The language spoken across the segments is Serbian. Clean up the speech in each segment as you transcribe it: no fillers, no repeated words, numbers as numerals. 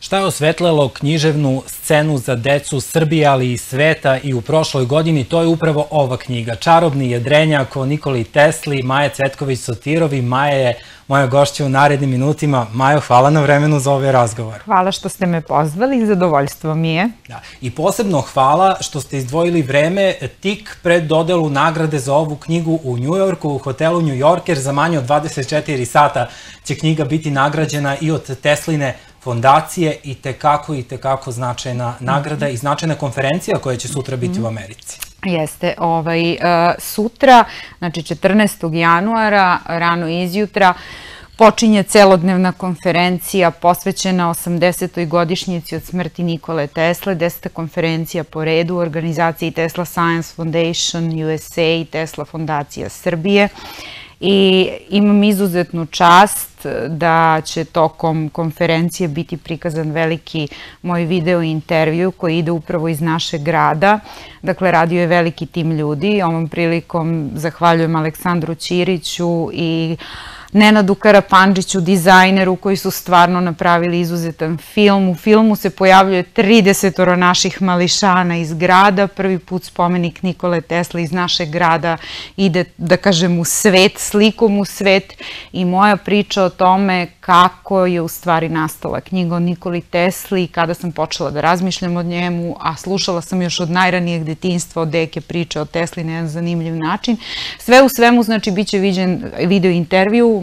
Šta je osvetlilo književnu scenu za decu Srbije, ali i sveta i u prošloj godini? To je upravo ova knjiga. Čarobni jedrenjak o Nikoli Tesli, Maja Cvetković-Sotirovi. Maja je moja gošća u narednim minutima. Majo, hvala na vremenu za ovaj razgovor. Hvala što ste me pozvali i zadovoljstvo mi je. I posebno hvala što ste izdvojili vreme tik pred dodelu nagrade za ovu knjigu u Njujorku, u hotelu New Yorker. Za manje od 24 sata će knjiga biti nagrađena i od Tesline fondacije. I tekako značajna nagrada i značajna konferencija koja će sutra biti u Americi. Jeste, sutra, znači 14. januara, rano izjutra, počinje celodnevna konferencija posvećena 80. godišnjici od smrti Nikole Tesle, 10. konferencija po redu u organizaciji Tesla Science Foundation USA i Tesla Fondacija Srbije. I imam izuzetnu čast da će tokom konferencije biti prikazan veliki moj video intervju koji ide upravo iz našeg grada. Dakle, radio je veliki tim ljudi. Ovom prilikom zahvaljujem Aleksandru Ćiriću i Nenadu Karapandžiću, dizajneru, koji su stvarno napravili izuzetan film. U filmu se pojavljuje 30 naših mališana iz grada. Prvi put spomenik Nikole Tesle iz našeg grada ide, da kažem, u svet, slikom u svet. I moja priča o tome kako je u stvari nastala knjiga o Nikoli Tesli i kada sam počela da razmišljam o njemu, a slušala sam još od najranijeg detinjstva od deke priče o Tesli na jedan zanimljiv način. Sve u svemu, znači, bit će viđen video intervju,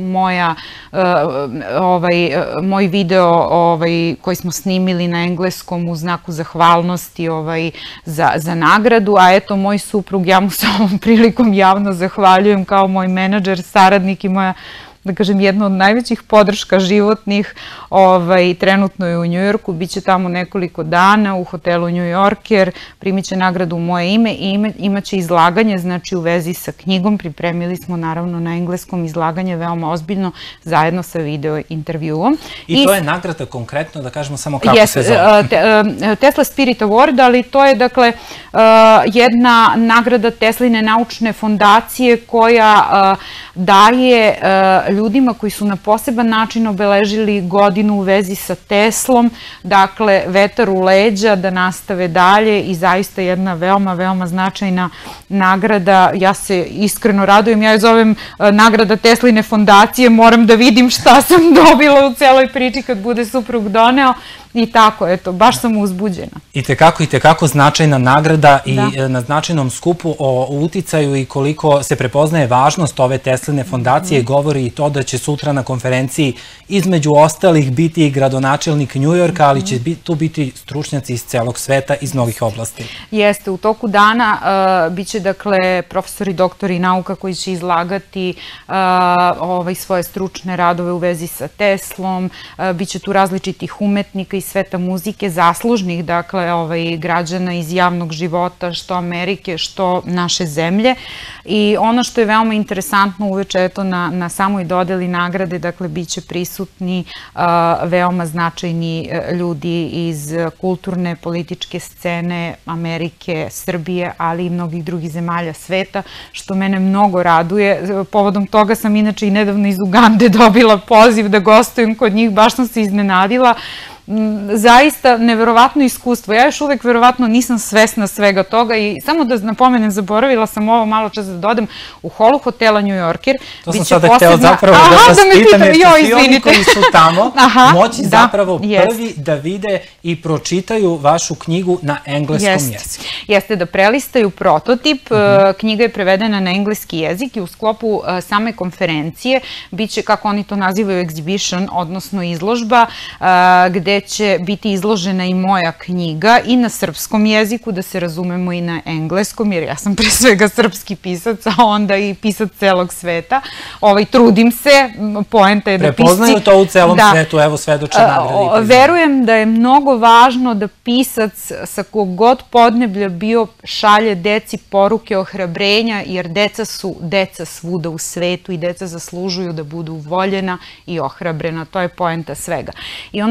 moj video koji smo snimili na engleskom u znaku zahvalnosti za nagradu, a eto, moj suprug, ja mu se ovom prilikom javno zahvaljujem kao moj menadžer, saradnik i moja, da kažem, jedna od najvećih podrška životnih, trenutno je u Njujorku, bit će tamo nekoliko dana u hotelu New Yorker, primit će nagradu u moje ime i imaće izlaganje, znači u vezi sa knjigom. Pripremili smo naravno na engleskom izlaganje, veoma ozbiljno, zajedno sa video intervjuom. I to je nagrada konkretno, da kažemo samo kako se zove? Tesla Spirit Award, ali to je, dakle, jedna nagrada Tesline naučne fondacije koja daje ljudima koji su na poseban način obeležili godinu u vezi sa Teslom, dakle, vetar u leđa da nastave dalje i zaista jedna veoma značajna nagrada. Ja se iskreno radujem, ja je zovem nagrada Tesline fondacije, moram da vidim šta sam dobila u celoj priči kad bude suprug doneo. I tako, eto, baš sam uzbuđena. I tekako značajna nagrada i na značajnom skupu o uticaju i koliko se prepoznaje važnost ove Tesline fondacije govori i to da će sutra na konferenciji između ostalih biti i gradonačelnik Njujorka, ali će tu biti stručnjaci iz celog sveta, iz mnogih oblasti. Jeste, u toku dana bit će, dakle, profesori, doktori nauka koji će izlagati svoje stručne radove u vezi sa Teslom, bit će tu različitih umetnika iz sveta muzike, zaslužnih, dakle, građana iz javnog života, što Amerike, što naše zemlje. I ono što je veoma interesantno uveče, eto, na samoj dodeli nagrade, dakle, bit će prisutni veoma značajni ljudi iz kulturne, političke scene Amerike, Srbije, ali i mnogih drugih zemalja sveta, što mene mnogo raduje. Povodom toga sam inače i nedavno iz Ugande dobila poziv da gostujem kod njih, baš sam se iznenadila. Zaista neverovatno iskustvo. Ja još uvek verovatno nisam svesna svega toga i samo da napomenem, zaboravila sam ovo malo čas da dodam, u holu hotela New Yorker. To sam sada htela zapravo da vas pitam, jer će svi oni koji su tamo moći zapravo prvi da vide i pročitaju vašu knjigu na engleskom jeziku. Jeste, da prelistaju prototip. Knjiga je prevedena na engleski jezik i u sklopu same konferencije biće, kako oni to nazivaju, exhibition, odnosno izložba, gde će biti izložena i moja knjiga i na srpskom jeziku, da se razumemo, i na engleskom, jer ja sam pre svega srpski pisac, a onda i pisac celog sveta. Trudim se, poenta je da pisci... Prepoznaju to u celom svetu, evo, svedoče nagradi. Verujem da je mnogo važno da pisac sa kog god podneblja bio šalje deci poruke ohrabrenja, jer deca su deca svuda u svetu i deca zaslužuju da budu voljena i ohrabrena. To je poenta svega. I ono što sam htela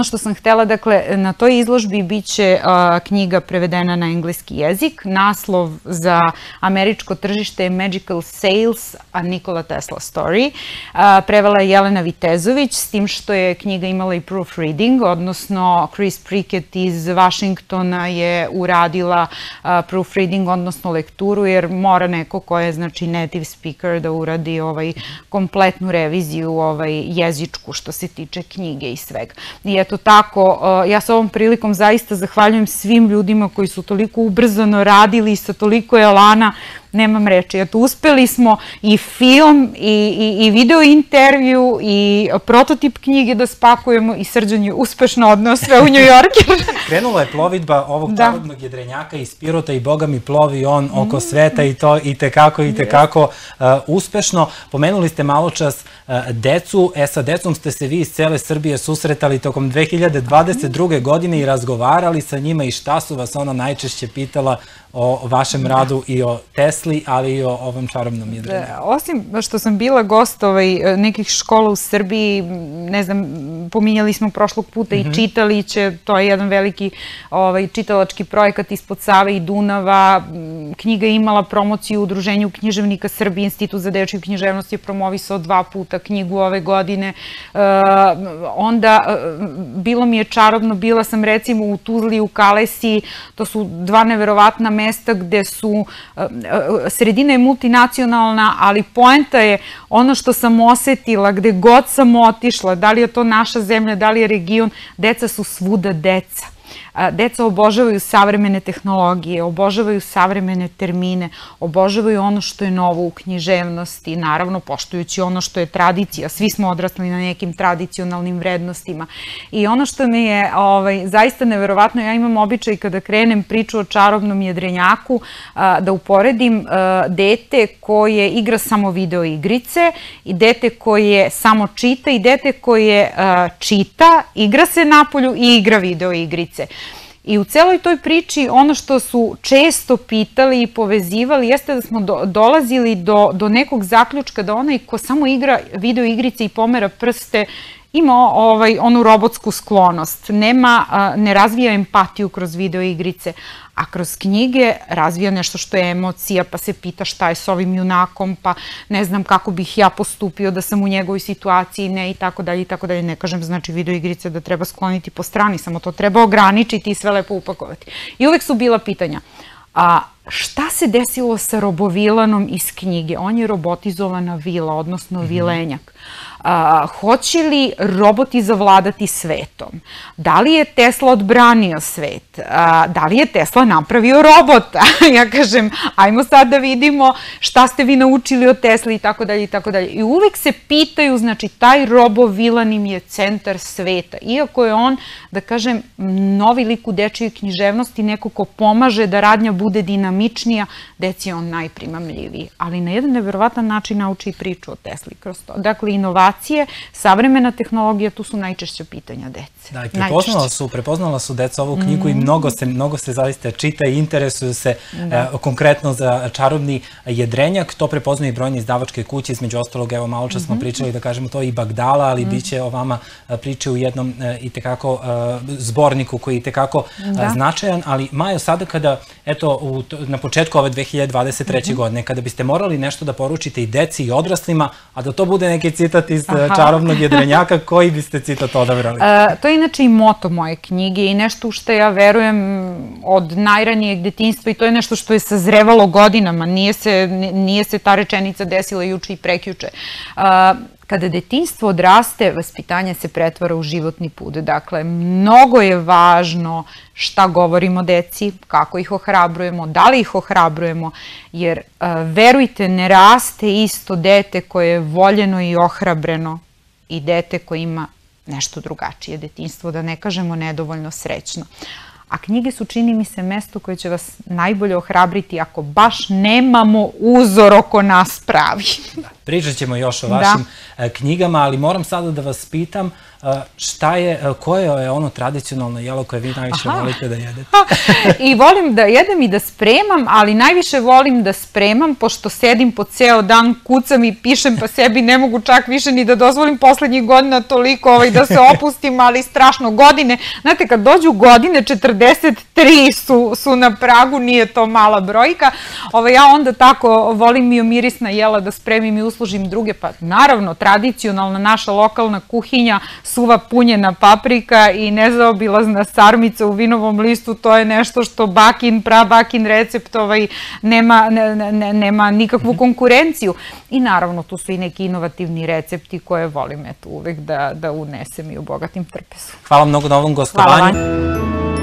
htela, dakle, na toj izložbi biće knjiga prevedena na engleski jezik. Naslov za američko tržište je Magical Sales, a Nikola Tesla Story. Prevela je Jelena Vitezović, s tim što je knjiga imala i proofreading, odnosno Chris Prickett iz Washingtona je uradila proofreading, odnosno lekturu, jer mora neko ko je, znači, native speaker da uradi kompletnu reviziju jezičku što se tiče knjige i svega. I eto tako, ja sa ovom prilikom zaista zahvaljujem svim ljudima koji su toliko ubrzano radili i sa toliko elana, nemam reči. Eto, uspeli smo i film, i video intervju, i prototip knjige da spakujemo, i Srđan je uspešno odneo sve u New Yorker. Krenula je plovidba ovog čarobnog jedrenjaka iz Pirota i Boga mi plovi on oko sveta i to i tekako uspešno. Pomenuli ste malo čas decu, sa decom ste se vi iz cele Srbije susretali tokom 2022. godine i razgovarali sa njima i šta su vas ona najčešće pitala o vašem radu i o Tesli, ali i o ovom čarobnom jedrenjaku. Osim što sam bila gost nekih škola u Srbiji, ne znam, pominjali smo prošlog puta i Čitaliće, to je jedan veliki čitalački projekat ispod Save i Dunava. Knjiga je imala promociju u Udruženju književnika Srbije, Institut za dečiju književnost je promovisao 2 puta knjigu ove godine. Onda, bilo mi je čarobno, bila sam recimo u Tuzli, u Kalesi, to su 2 neverovatna mesta gde su, sredina je multinacionalna, ali poenta je ono što sam osetila, gde god sam otišla, da li je to naša zemlja, da li je region, deca su svuda deca. Deca obožavaju savremene tehnologije, obožavaju savremene termine, obožavaju ono što je novo u književnosti, naravno poštujući ono što je tradicija. Svi smo odrasli na nekim tradicionalnim vrednostima. I ono što mi je zaista neverovatno, ja imam običaj kada krenem priču o čarobnom jedrenjaku, da uporedim dete koje igra samo video igrice i dete koje samo čita i dete koje čita, igra se napolju i igra video igrice. I u celoj toj priči ono što su često pitali i povezivali jeste da smo dolazili do nekog zaključka da onaj ko samo igra video igrice i pomera prste ima onu robotsku sklonost, ne razvija empatiju kroz video igrice, a kroz knjige razvija nešto što je emocija, pa se pita šta je s ovim junakom, pa ne znam kako bih ja postupio da sam u njegovoj situaciji, ne, i tako dalje, i tako dalje. Ne kažem, znači, video igrice da treba skloniti po strani, samo to treba ograničiti i sve lepo upakovati. I uvek su bila pitanja, šta se desilo sa robovilanom iz knjige? On je robotizovana vila, odnosno vilenjak. Hoće li roboti zavladati svetom? Da li je Tesla odbranio svet? Da li je Tesla napravio robota? Ja kažem, ajmo sad da vidimo šta ste vi naučili od Tesla i tako dalje i tako dalje. I uvek se pitaju, znači, taj robovilan im je centar sveta. Iako je on, da kažem, novi lik u dečijoj književnosti, neko ko pomaže da radnja bude dinamičnija, deci je on najprimamljiviji. Ali na jedan neverovatan način nauči i priču o Tesli kroz to. Dakle, inovacije, savremena tehnologija, tu su najčešća pitanja dece. Da, i prepoznala su deca ovu knjigu i mnogo se zaista čita i interesuju se konkretno za čarobni jedrenjak. To prepoznaju i brojne izdavačke kuće, između ostalog, evo malo čas smo pričali, da kažemo to, i Bagdala, ali bit će o vama priče u jednom i tekako zborniku koji je i tekako značajan. Ali Majo, sada kada, eto, na početku ove 2023. godine, kada biste morali nešto da poručite i deci i odraslima, a da to bude neki citat iz čarobnog jedrenjaka, koji biste citat odabrali? To je inače i moto moje knjige i nešto u što ja verujem od najranijeg detinjstva i to je nešto što je sazrevalo godinama. Nije se ta rečenica desila juče i prekjuče. Kada detinjstvo odraste, vaspitanje se pretvara u životni put. Dakle, mnogo je važno šta govorimo deci, kako ih ohrabrujemo, da li ih ohrabrujemo, jer verujte, ne raste isto dete koje je voljeno i ohrabreno i dete koje ima nešto drugačije detinjstvo, da ne kažemo nedovoljno srećno. A knjige su, čini mi se, mesto koje će vas najbolje ohrabriti ako baš nemamo uzor oko nas pravi. pričat ćemo još o vašim knjigama, ali moram sada da vas pitam koje je ono tradicionalno jelo koje vi najviše volite da jedete? I volim da jedem i da spremam, ali najviše volim da spremam, pošto sedim po ceo dan, kucam i pišem, pa sebi ne mogu čak više ni da dozvolim poslednjih godina toliko da se opustim, ali strašno godine. Znate, kad dođu godine, 43 su na pragu, nije to mala brojka. Ja onda tako volim i mirisna jela da spremim i uslužim druge, pa naravno, tradicionalna naša lokalna kuhinja, suva punjena paprika i nezaobilazna sarmica u vinovom listu, to je nešto što prabakin recept nema nikakvu konkurenciju. I naravno, tu su i neki inovativni recepti koje volim uvek da unesem i obogatim trpezu. Hvala mnogo na ovom gostovanju.